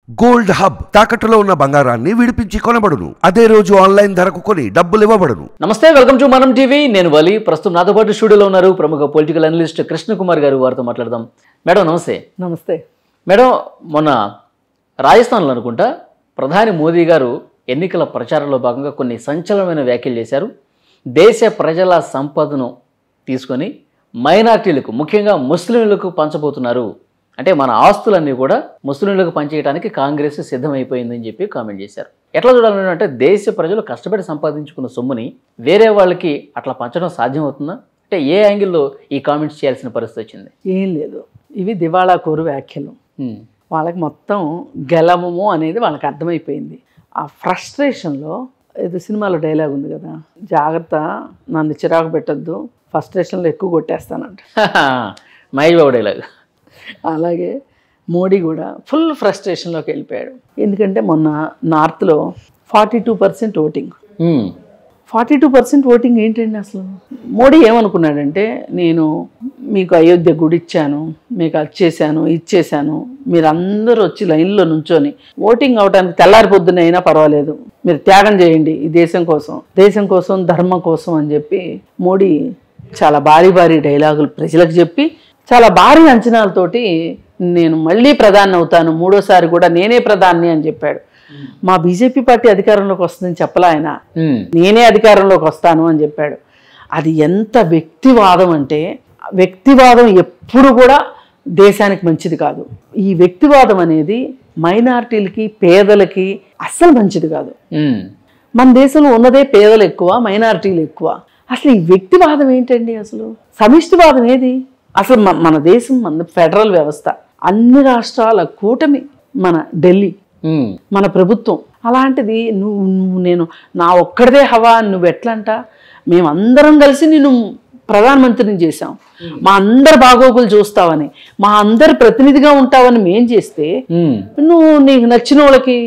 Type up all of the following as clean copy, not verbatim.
Gold hub తాకట్టులో ఉన్న బంగారాన్ని విడిపించి కొనబడును. అదే రోజు ఆన్లైన్ ధరకు కొని డబ్బులు ఇవ్వబడును. నమస్తే, వెల్కమ్ టు మనం టీవీ. నేను వలి. ప్రస్తుతం నాతో పాటు స్టూడియోలో ఉన్నారు ప్రముఖ పొలిటికల్ అనలిస్ట్ కృష్ణ కుమార్ గారు. వారితో మాట్లాడదాం. మేడం నమస్తే. నమస్తే మేడం, మొన్న రాజస్థాన్లో అనుకుంటా ప్రధాని మోదీ గారు ఎన్నికల ప్రచారంలో భాగంగా కొన్ని సంచలనమైన వ్యాఖ్యలు చేశారు. దేశ ప్రజల సంపదను తీసుకొని మైనార్టీలకు, ముఖ్యంగా ముస్లింలకు పంచబోతున్నారు. అంటే మన ఆస్తులన్నీ కూడా ముస్లింలకు పంచేయడానికి కాంగ్రెస్ సిద్ధమైపోయిందని చెప్పి కామెంట్ చేశారు. ఎట్లా చూడాలని అంటే, దేశ ప్రజలు కష్టపడి సంపాదించుకున్న సొమ్ముని వేరే వాళ్ళకి అట్లా పంచడం సాధ్యమవుతుందా? అంటే ఏ యాంగిల్లో ఈ కామెంట్స్ చేయాల్సిన పరిస్థితి వచ్చింది? ఏం లేదు, ఇవి దివాళా కోరు వ్యాఖ్యలు. వాళ్ళకి మొత్తం గెలవము అనేది వాళ్ళకి అర్థమైపోయింది. ఆ ఫ్రస్ట్రేషన్లో ఏదో సినిమాలో డైలాగ్ ఉంది కదా, జాగ్రత్త నన్ను చిరాకు పెట్టద్దు, ఫ్రస్ట్రేషన్లో ఎక్కువ కొట్టేస్తానంట. మహేష్ బాబు డైలాగ్. అలాగే మోడీ కూడా ఫుల్ ఫ్రస్ట్రేషన్లోకి వెళ్ళిపోయాడు. ఎందుకంటే మొన్న నార్త్లో 42% ఓటింగ్. 42% ఓటింగ్ ఏంటండి అసలు? మోడీ ఏమనుకున్నాడంటే, నేను మీకు అయోధ్య గుడి ఇచ్చాను, మీకు అది చేశాను, ఇచ్చేసాను, మీరు అందరూ వచ్చి లైన్లో నుంచొని ఓటింగ్ అవడానికి తెల్లారి పొద్దున అయినా పర్వాలేదు, మీరు త్యాగం చేయండి ఈ దేశం కోసం, ధర్మం కోసం అని చెప్పి మోడీ చాలా భారీ డైలాగులు ప్రజలకు చెప్పి, చాలా భారీ అంచనాలతోటి నేను మళ్ళీ ప్రధాని అవుతాను, మూడోసారి కూడా నేనే ప్రధాని అని చెప్పాడు. మా బీజేపీ పార్టీ అధికారంలోకి వస్తుందని చెప్పలా ఆయన, నేనే అధికారంలోకి వస్తాను అని చెప్పాడు. అది ఎంత వ్యక్తివాదం అంటే, వ్యక్తివాదం ఎప్పుడు కూడా దేశానికి మంచిది కాదు. ఈ వ్యక్తివాదం అనేది మైనారిటీలకి, పేదలకి అస్సలు మంచిది కాదు. మన దేశంలో ఉన్నదే పేదలు ఎక్కువ, మైనారిటీలు ఎక్కువ. అసలు ఈ వ్యక్తివాదం ఏంటండి? అసలు సమిష్టివాదం ఏది? అసలు మన దేశం, మన ఫెడరల్ వ్యవస్థ, అన్ని రాష్ట్రాల కూటమి, మన ఢిల్లీ, మన ప్రభుత్వం. అలాంటిది నేను నా ఒక్కడిదే హవా అని నువ్వు ఎట్లంట? మేమందరం కలిసి నేను ప్రధానమంత్రిని చేశాం, మా అందరి బాగోగులు చూస్తావని, మా అందరి ప్రతినిధిగా ఉంటావని మేం చేస్తే, నువ్వు నీకు నచ్చిన వాళ్ళకి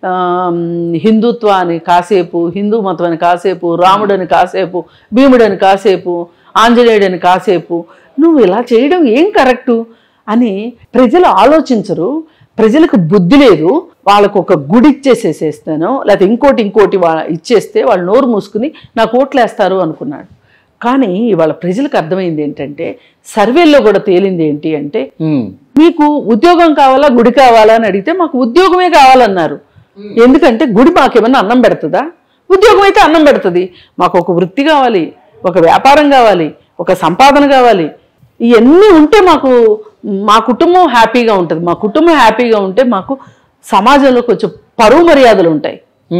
హిందుత్వాన్ని కాసేపు, హిందూ మతం అని కాసేపు, రాముడని కాసేపు, భీముడని కాసేపు, ఆంజనేయుడని కాసేపు, నువ్వు ఇలా చేయడం ఏం కరెక్టు అని ప్రజలు ఆలోచించరు. ప్రజలకు బుద్ధి లేదు. వాళ్ళకు ఒక గుడి ఇచ్చేసేసేస్తాను, లేకపోతే ఇంకోటి ఇచ్చేస్తే వాళ్ళు నోరు మూసుకుని నాకు ఓట్లు వేస్తారు అనుకున్నాడు. కానీ ఇవాళ ప్రజలకు అర్థమైంది ఏంటంటే, సర్వేల్లో కూడా తేలింది ఏంటి అంటే, మీకు ఉద్యోగం కావాలా, గుడి కావాలా అని అడిగితే మాకు ఉద్యోగమే కావాలన్నారు. ఎందుకంటే గుడి మాకేమన్నా అన్నం పెడుతుందా? ఉద్యోగం అయితే అన్నం పెడుతుంది. మాకు ఒక వృత్తి కావాలి, ఒక వ్యాపారం కావాలి, ఒక సంపాదన కావాలి. ఇవన్నీ ఉంటే మా కుటుంబం హ్యాపీగా ఉంటుంది. మా కుటుంబం హ్యాపీగా ఉంటే మాకు సమాజంలో కొంచెం పరువు మర్యాదలు ఉంటాయి.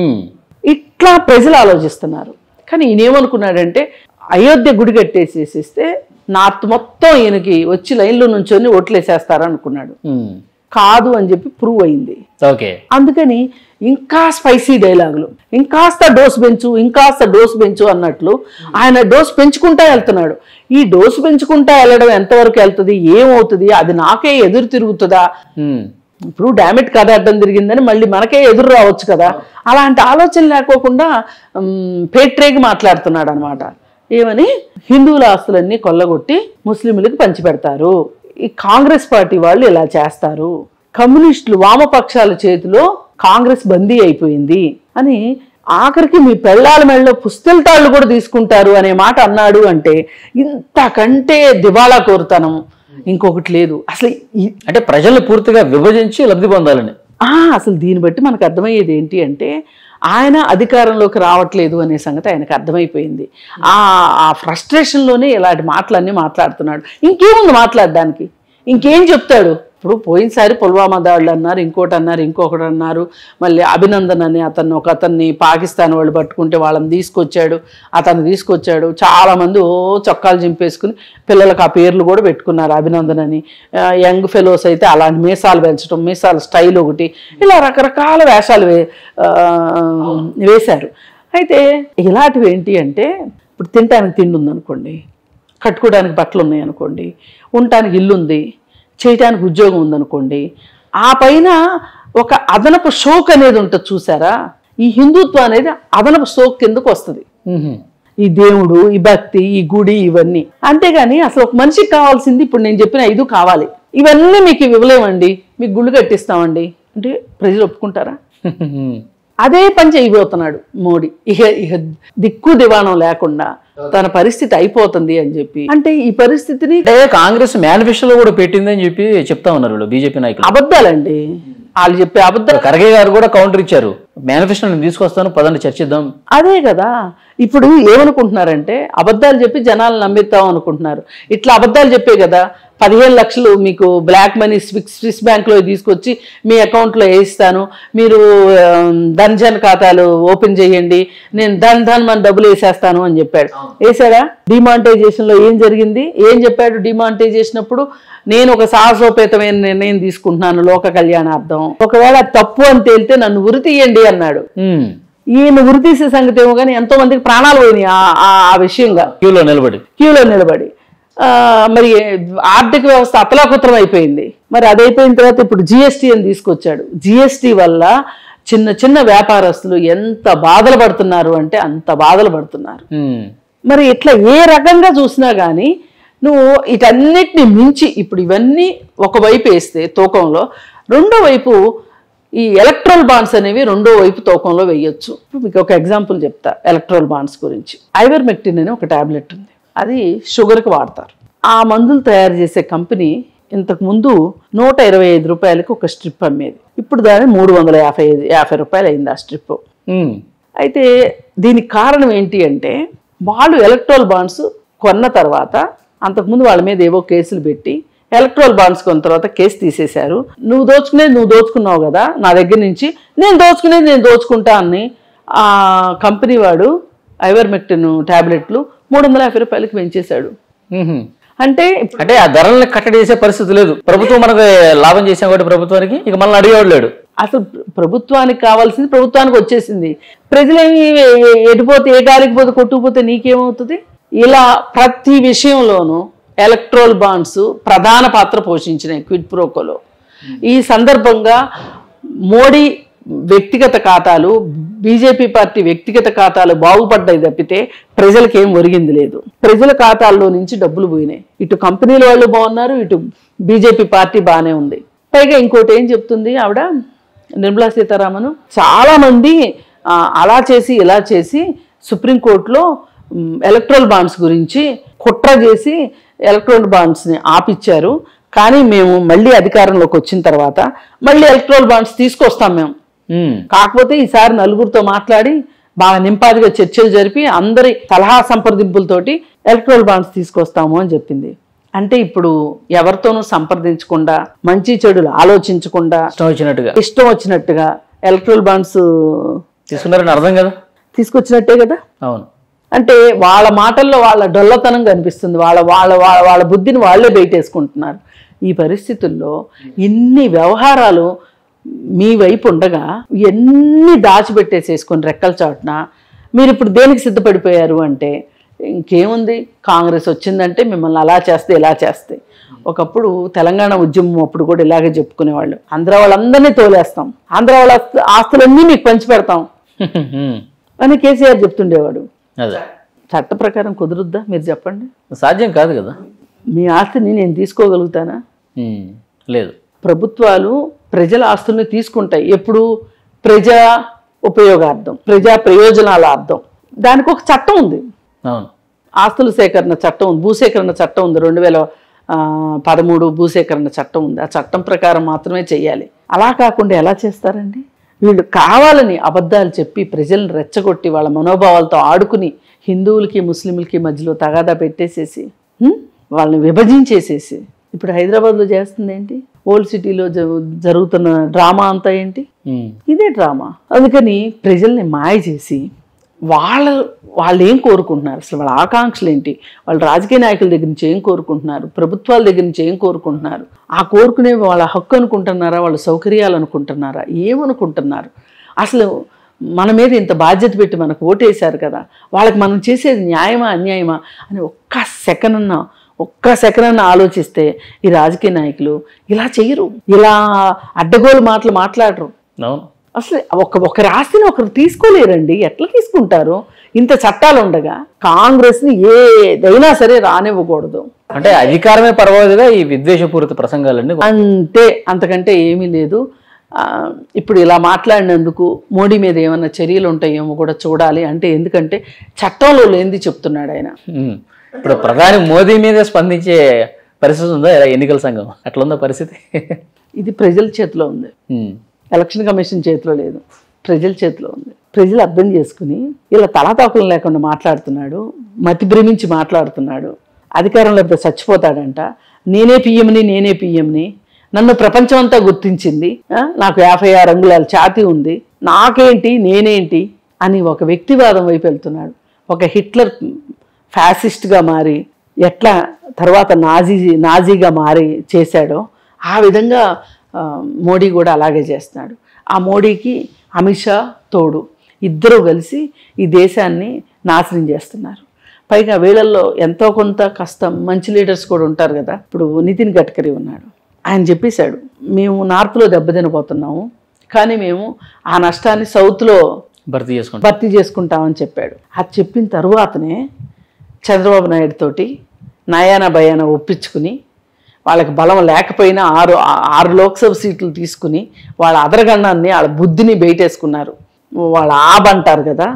ఇట్లా ప్రజలు ఆలోచిస్తున్నారు. కానీ ఈయనేమనుకున్నాడంటే, అయోధ్య గుడి కట్టేసేసిస్తే నార్త్ మొత్తం ఈయనకి వచ్చి లైన్లో నుంచొని ఓట్లేసేస్తారనుకున్నాడు. కాదు అని చెప్పి ప్రూవ్ అయింది. అందుకని ఇంకా స్పైసీ డైలాగులు, ఇంకాస్త డోస్ పెంచు అన్నట్లు ఆయన డోస్ పెంచుకుంటా వెళ్తున్నాడు. ఈ డోస్ పెంచుకుంటా వెళ్ళడం ఎంతవరకు వెళ్తుంది, ఏమవుతుంది, అది నాకే ఎదురు తిరుగుతుందా? ఇప్పుడు డామిట్ కథ అడ్డం తిరిగిందని మళ్ళీ మనకే ఎదురు రావచ్చు కదా. అలాంటి ఆలోచన లేకోకుండా పేట్రేగి మాట్లాడుతున్నాడు అనమాట. ఏమని, హిందువుల ఆస్తులన్నీ కొల్లగొట్టి ముస్లింలకు పంచిపెడతారు, ఈ కాంగ్రెస్ పార్టీ వాళ్ళు ఇలా చేస్తారు, కమ్యూనిస్టులు వామపక్షాల చేతిలో కాంగ్రెస్ బందీ అయిపోయింది అని, ఆఖరికి మీ పెళ్ళాల మెడలో పుస్తెల తాళ్ళు కూడా తీసుకుంటారు అనే మాట అన్నాడు. అంటే ఇంతకంటే దివాళా కోరుతనం ఇంకొకటి లేదు అసలు. అంటే ప్రజల్ని పూర్తిగా విభజించి లబ్ధి పొందాలని. అసలు దీన్ని బట్టి మనకు అర్థమయ్యేది ఏంటి అంటే, ఆయన అధికారంలోకి రావట్లేదు అనే సంగతి ఆయనకు అర్థమైపోయింది. ఆ ఫ్రస్ట్రేషన్లోనే ఇలాంటి మాటలన్నీ మాట్లాడుతున్నాడు. ఇంకేముంది మాట్లాడడానికి? ఇంకేం చెప్తాడు? ఇప్పుడు పోయినసారి పుల్వామా దాడులు అన్నారు, ఇంకొకటి అన్నారు, మళ్ళీ అభినందన్ అని అతన్ని పాకిస్తాన్ వాళ్ళు పట్టుకుంటే వాళ్ళని తీసుకొచ్చాడు. చాలామంది చొక్కాలు చింపేసుకుని పిల్లలకు ఆ పేర్లు కూడా పెట్టుకున్నారు, అభినందన్ అని. యంగ్ ఫెలోస్ అయితే అలాంటి మీసాలు పెంచడం, మీసాల స్టైల్ ఒకటి, ఇలా రకరకాల వేషాలు వేశారు. అయితే ఇలాంటివి ఏంటి అంటే, ఇప్పుడు తినడానికి తిండి ఉందనుకోండి, కట్టుకోవడానికి బట్టలు ఉన్నాయనుకోండి, ఉండటానికి ఇల్లు ఉంది, చేయటానికి ఉద్యోగం ఉందనుకోండి, ఆ పైన ఒక అదనపు షోక్ అనేది ఉంటుంది చూసారా? ఈ హిందుత్వం అనేది అదనపు షోక్ కిందకు వస్తుంది. ఈ దేవుడు, ఈ భక్తి, ఈ గుడి, ఇవన్నీ. అంతేగాని అసలు ఒక మనిషికి కావాల్సింది ఇప్పుడు నేను చెప్పిన 5 కావాలి, ఇవన్నీ మీకు ఇవ్వలేమండి, మీకు గుళ్ళు కట్టిస్తామండి, అంటే ప్రజలు ఒప్పుకుంటారా? అదే పని చేయబోతున్నాడు మోడీ. ఇక దిక్కు దివాణం లేకుండా తన పరిస్థితి అయిపోతుంది అని చెప్పి, అంటే ఈ పరిస్థితిని కాంగ్రెస్ మేనిఫెస్టోలో కూడా పెట్టిందని చెప్పి చెప్తా ఉన్నారు బీజేపీ నాయకులు. అబద్ధాలండి వాళ్ళు చెప్పే అబద్ధాలు. ఖర్గే గారు కూడా కౌంటర్ ఇచ్చారు, మేనిఫెస్టో నేను తీసుకొస్తాను పదండి చర్చిద్దాం. అదే కదా ఇప్పుడు ఏమనుకుంటున్నారంటే అబద్ధాలు చెప్పి జనాలు నమ్మిస్తాం అనుకుంటున్నారు. ఇట్లా అబద్ధాలు చెప్పే కదా 15 లక్షలు మీకు బ్లాక్ మనీ స్విస్ బ్యాంక్లో తీసుకొచ్చి మీ అకౌంట్లో వేయిస్తాను, మీరు ధన్ ఖాతాలు ఓపెన్ చేయండి, నేను ధన్ మన డబ్బులు వేసేస్తాను అని చెప్పాడు. వేసాడా? డిమానిటైజేషన్లో ఏం జరిగింది? ఏం చెప్పాడు? డిమానిటైజేషన్ అప్పుడు నేను ఒక సాహసోపేతమైన నిర్ణయం తీసుకుంటున్నాను లోక కళ్యాణార్థం, ఒకవేళ తప్పు అని తేలితే నన్ను ఉరి తీయండి అన్నాడు. ఈయన ఉరి తీసే సంగతి ఏమో కానీ ఎంతో మందికి ప్రాణాలు పోయినాయి ఆ విషయంగా, క్యూలో నిలబడి. మరి ఆర్థిక వ్యవస్థ అతలాకుతలం అయిపోయింది. మరి అదైపోయిన తర్వాత ఇప్పుడు జిఎస్టీ అని తీసుకొచ్చాడు. జిఎస్టీ వల్ల చిన్న చిన్న వ్యాపారస్తులు ఎంత బాధలు పడుతున్నారు అంటే అంత బాధలు పడుతున్నారు. మరి ఇట్లా ఏ రకంగా చూసినా కానీ నువ్వు వీటన్నిటిని మించి ఇప్పుడు ఇవన్నీ ఒకవైపు వేస్తే తూకంలో, రెండో వైపు ఈ ఎలక్ట్రల్ బాండ్స్ అనేవి రెండో వైపు తూకంలో వేయొచ్చు. మీకు ఒక ఎగ్జాంపుల్ చెప్తా ఎలక్ట్రల్ బాండ్స్ గురించి. ఐవర్మెక్టిన్ అని ఒక టాబ్లెట్ ఉంది, అది షుగర్కి వాడతారు. ఆ మందులు తయారు చేసే కంపెనీ ఇంతకుముందు 125 రూపాయలకి ఒక స్ట్రిప్ అమ్మేది, ఇప్పుడు దాని 350 రూపాయలు అయింది ఆ స్ట్రిప్. అయితే దీనికి కారణం ఏంటి అంటే వాళ్ళు ఎలక్ట్రల్ బాండ్స్ కొన్న తర్వాత అంతకుముందు వాళ్ళ మీద ఏవో కేసులు పెట్టి ఎలక్ట్రల్ బాండ్స్ కొన్న తర్వాత కేసు తీసేశారు. నువ్వు దోచుకున్నావు కదా నా దగ్గర నుంచి, నేను దోచుకుంటా అని ఆ కంపెనీ వాడు ఐవర్మెక్టిన్ టాబ్లెట్లు 350 రూపాయలకి పెంచేశాడు. అంటే ఆ ధరల్ని కట్టడి చేసే పరిస్థితి లేదు. ప్రభుత్వం మనకు లాభం చేసాం కాబట్టి ప్రభుత్వానికి ఇక మనల్ని అడిగేవాడు లేడు. అసలు ప్రభుత్వానికి కావాల్సింది ప్రభుత్వానికి వచ్చేసింది. ప్రజలేమి ఎటుపోతే ఏ గాలికి పోతే కొట్టుకుపోతే నీకేమవుతుంది? ఇలా ప్రతి విషయంలోనూ ఎలక్ట్రల్ బాండ్స్ ప్రధాన పాత్ర పోషించినాయి క్విడ్ ప్రోకోలో. ఈ సందర్భంగా మోడీ వ్యక్తిగత ఖాతాలు, బీజేపీ పార్టీ వ్యక్తిగత ఖాతాలు బాగుపడ్డాయి తప్పితే ప్రజలకు ఏం ఒరిగింది లేదు. ప్రజల ఖాతాల్లో నుంచి డబ్బులు పోయినాయి. ఇటు కంపెనీల వాళ్ళు బాగున్నారు, ఇటు బీజేపీ పార్టీ బాగానే ఉంది. పైగా ఇంకోటి ఏం చెప్తుంది ఆవిడ నిర్మలా సీతారామన్, చాలా మంది అలా చేసి ఇలా చేసి సుప్రీంకోర్టులో ఎలక్ట్రల్ బాండ్స్ గురించి కుట్ర చేసి ఎలక్ట్రల్ బాండ్స్ని ఆపిచ్చారు, కానీ మేము మళ్ళీ అధికారంలోకి వచ్చిన తర్వాత మళ్ళీ ఎలక్ట్రల్ బాండ్స్ తీసుకొస్తాం మేము, కాకపోతే ఈసారి నలుగురితో మాట్లాడి బాగా నింపాదిగా చర్చలు జరిపి అందరి సలహా సంప్రదింపులతోటి ఎలక్ట్రల్ బాండ్స్ తీసుకొస్తాము అని చెప్పింది. అంటే ఇప్పుడు ఎవరితోనూ సంప్రదించకుండా, మంచి చెడులు ఆలోచించకుండా ఇష్టం వచ్చినట్టుగా ఎలక్ట్రల్ బాండ్స్ తీసుకున్నారని అర్థం కదా, తీసుకొచ్చినట్టే కదా. అవును, అంటే వాళ్ళ మాటల్లో వాళ్ళ డొల్లతనం కనిపిస్తుంది, వాళ్ళ బుద్ధిని వాళ్ళే బయటేసుకుంటున్నారు. ఈ పరిస్థితుల్లో ఇన్ని వ్యవహారాలు మీ వైపు ఉండగా ఎన్ని దాచిపెట్టేసేసుకొని రెక్కల చాటున మీరు ఇప్పుడు దేనికి సిద్ధపడిపోయారు అంటే ఇంకేముంది, కాంగ్రెస్ వచ్చిందంటే మిమ్మల్ని అలా చేస్తే ఇలా చేస్తే. ఒకప్పుడు తెలంగాణ ఉద్యమం అప్పుడు కూడా ఇలాగే చెప్పుకునేవాళ్ళు, ఆంధ్ర వాళ్ళందరినీ తోలేస్తాం, ఆంధ్ర వాళ్ళ ఆస్తులన్నీ మీకు పంచి పెడతాం అని కేసీఆర్ చెప్తుండేవాడు. చట్ట ప్రకారం కుదురుద్దా మీరు చెప్పండి? సాధ్యం కాదు కదా. మీ ఆస్తిని నేను తీసుకోగలుగుతానా? లేదు. ప్రభుత్వాలు ప్రజల ఆస్తుల్ని తీసుకుంటాయి ఎప్పుడు? ప్రజా ఉపయోగార్థం, ప్రజా ప్రయోజనాల అర్థం. దానికి ఒక చట్టం ఉంది, ఆస్తుల సేకరణ చట్టం ఉంది, భూసేకరణ చట్టం ఉంది, 2013 భూసేకరణ చట్టం ఉంది. ఆ చట్టం ప్రకారం మాత్రమే చేయాలి. అలా కాకుండా ఎలా చేస్తారండి? వీళ్ళు కావాలని అబద్ధాలు చెప్పి ప్రజలను రెచ్చగొట్టి వాళ్ళ మనోభావాలతో ఆడుకుని హిందువులకి ముస్లింలకి మధ్యలో తగాదా పెట్టేసేసి వాళ్ళని విభజించేసేసి ఇప్పుడు హైదరాబాద్లో చేస్తుంది ఏంటి? ఓల్డ్ సిటీలో జరుగుతున్న డ్రామా అంతా ఏంటి? ఇదే డ్రామా. అందుకని ప్రజల్ని మాయ చేసి వాళ్ళు ఏం కోరుకుంటున్నారు, అసలు వాళ్ళ ఆకాంక్షలు ఏంటి, వాళ్ళ రాజకీయ నాయకుల దగ్గర నుంచి ఏం కోరుకుంటున్నారు, ప్రభుత్వాల దగ్గర నుంచి ఏం కోరుకుంటున్నారు, ఆ కోరుకునే వాళ్ళ హక్కు అనుకుంటున్నారా, వాళ్ళ సౌకర్యాలు అనుకుంటున్నారా, ఏమనుకుంటున్నారు? అసలు మన మీద ఇంత బాధ్యత పెట్టి మనకు ఓటేశారు కదా, వాళ్ళకి మనం చేసేది న్యాయమా అన్యాయమా అని ఒక్క సెకండ్ ఆలోచిస్తే ఈ రాజకీయ నాయకులు ఇలా చెయ్యరు, ఇలా అడ్డగోలు మాటలు మాట్లాడరు. అసలు ఒకరి ఆస్తిని ఒకరు తీసుకోలేరండి. ఎట్లా తీసుకుంటారు? ఇంత చట్టాలు ఉండగా కాంగ్రెస్ని ఏదైనా సరే రానివ్వకూడదు. అంటే అధికారమే పర్వాలేదుగా ఈ విద్వేషపూరిత ప్రసంగాలన్నీ అంతే, అంతకంటే ఏమీ లేదు. ఇప్పుడు ఇలా మాట్లాడినందుకు మోడీ మీద ఏమైనా చర్యలు ఉంటాయేమో కూడా చూడాలి అంటే, ఎందుకంటే చట్టంలో లేనిది చెప్తున్నాడు ఆయన. ఇప్పుడు ప్రధాని మోదీ మీద స్పందించే పరిస్థితి ఉందా ఎన్నికల సంఘం? అట్లుందా పరిస్థితి? ఇది ప్రజల చేతిలో ఉంది, ఎలక్షన్ కమిషన్ చేతిలో లేదు, ప్రజల చేతిలో ఉంది. ప్రజలు అర్థం చేసుకుని ఇలా తలాతాకులు లేకుండా మాట్లాడుతున్నాడు, మతి భ్రమించి మాట్లాడుతున్నాడు. అధికారంలో చచ్చిపోతాడంట, నేనే పిఎంని, నన్ను ప్రపంచం అంతా గుర్తించింది, నాకు 56 అంగుళాల ఛాతీ ఉంది, నాకేంటి నేనేంటి అని ఒక వ్యక్తివాదం వైపు వెళ్తున్నాడు. ఒక హిట్లర్ ఫ్యాసిస్ట్గా మారి ఎట్లా తర్వాత నాజీగా మారి చేశాడో ఆ విధంగా మోడీ కూడా అలాగే చేస్తున్నాడు. ఆ మోడీకి అమిత్ షా తోడు, ఇద్దరూ కలిసి ఈ దేశాన్ని నాశనం చేస్తున్నారు. పైగా వీళ్ళల్లో ఎంతో కొంత కష్టం మంచి లీడర్స్ కూడా ఉంటారు కదా. ఇప్పుడు నితిన్ గడ్కరీ ఉన్నాడు, ఆయన చెప్పేశాడు మేము నార్త్లో దెబ్బతినపోతున్నాము, కానీ మేము ఆ నష్టాన్ని సౌత్లో భర్తీ చేసుకుంటామని చెప్పాడు. అది చెప్పిన తరువాతనే చంద్రబాబు నాయుడు తోటి నయానా భయానా ఒప్పించుకుని వాళ్ళకి బలం లేకపోయినా 6 లోక్సభ సీట్లు తీసుకుని వాళ్ళ అదరగణాన్ని వాళ్ళ బుద్ధిని బయటేసుకున్నారు. వాళ్ళ అంటారు కదా,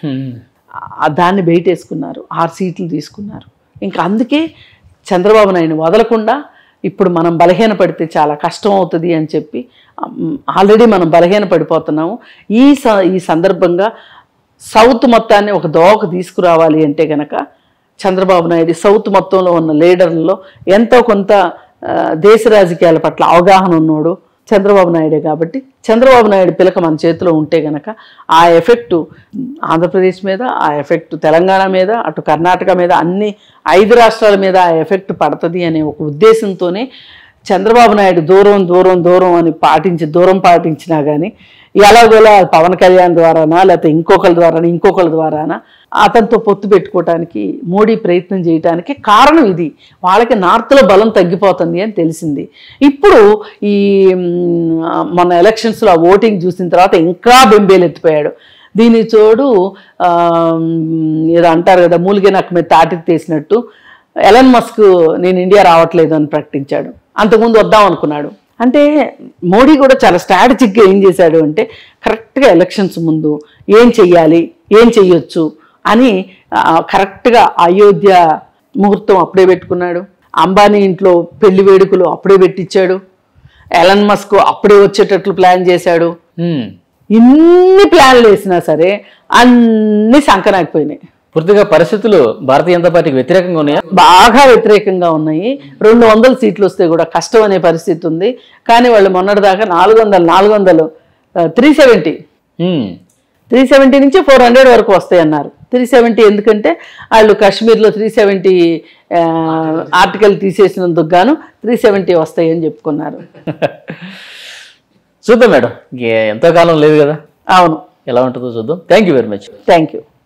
దాన్ని బయటేసుకున్నారు, 6 సీట్లు తీసుకున్నారు. ఇంకా అందుకే చంద్రబాబు నాయుడు వదలకుండా ఇప్పుడు మనం బలహీనపడితే చాలా కష్టం అవుతుంది అని చెప్పి ఆల్రెడీ మనం బలహీన పడిపోతున్నాము. ఈ సందర్భంగా సౌత్ మొత్తాన్ని ఒక దోవకు తీసుకురావాలి అంటే కనుక చంద్రబాబు నాయుడు సౌత్ మొత్తంలో ఉన్న లీడర్లలో ఎంతో కొంత దేశ రాజకీయాల పట్ల అవగాహన ఉన్నోడు చంద్రబాబు నాయుడే. కాబట్టి చంద్రబాబు నాయుడు పిలక మన చేతిలో ఉంటే కనుక ఆ ఎఫెక్టు ఆంధ్రప్రదేశ్ మీద, ఆ ఎఫెక్టు తెలంగాణ మీద, అటు కర్ణాటక మీద, అన్ని 5 రాష్ట్రాల మీద ఆ ఎఫెక్ట్ పడుతుంది అనే ఒక ఉద్దేశంతోనే చంద్రబాబు నాయుడు దూరం అని దూరం పాటించినా కానీ ఎలాగోలా పవన్ కళ్యాణ్ ద్వారానా లేకపోతే ఇంకొకరి ద్వారానా అతనితో పొత్తు పెట్టుకోవటానికి మోడీ ప్రయత్నం చేయడానికి కారణం ఇది. వాళ్ళకి నార్త్లో బలం తగ్గిపోతుంది అని తెలిసింది. ఇప్పుడు ఈ మొన్న ఎలక్షన్స్లో ఆ ఓటింగ్ చూసిన తర్వాత ఇంకా బెంబేలెత్తిపోయాడు. దీని తోడు ఏదో అంటారు కదా, మూలిగే నక్క మీద తాటి తీసినట్టు ఎలన్ మస్క్ నేను ఇండియా రావట్లేదు అని ప్రకటించాడు. అంతకుముందు వద్దాం అనుకున్నాడు. అంటే మోడీ కూడా చాలా స్ట్రాటజిక్గా ఏం చేశాడు అంటే కరెక్ట్గా ఎలక్షన్స్ ముందు ఏం చెయ్యాలి, ఏం చెయ్యొచ్చు అని కరెక్ట్గా అయోధ్య ముహూర్తం అప్పుడే పెట్టుకున్నాడు. అంబానీ ఇంట్లో పెళ్లి వేడుకలు అప్పుడే పెట్టించాడు. ఎలన్ మస్క్ అప్పుడే వచ్చేటట్లు ప్లాన్ చేశాడు. ఇన్ని ప్లాన్లు వేసినా సరే అన్ని సంకనాకపోయినాయి. పూర్తిగా పరిస్థితులు భారతీయ జనతా పార్టీకి వ్యతిరేకంగా ఉన్నాయా? బాగా వ్యతిరేకంగా ఉన్నాయి. 200 సీట్లు వస్తే కూడా కష్టం అనే పరిస్థితి ఉంది. కానీ వాళ్ళు మొన్నటిదాకా 400 370 నుంచి 400 వరకు వస్తాయి అన్నారు. 370 ఎందుకంటే వాళ్ళు కాశ్మీర్లో 370 ఆర్టికల్ తీసేసినందుకు గాను 370 వస్తాయి అని చెప్పుకున్నారు. చూద్దాం మేడం, ఎంతో కాలం లేదు కదా. అవును, ఎలా ఉంటుందో చూద్దాం. Thank you very much. Thank you.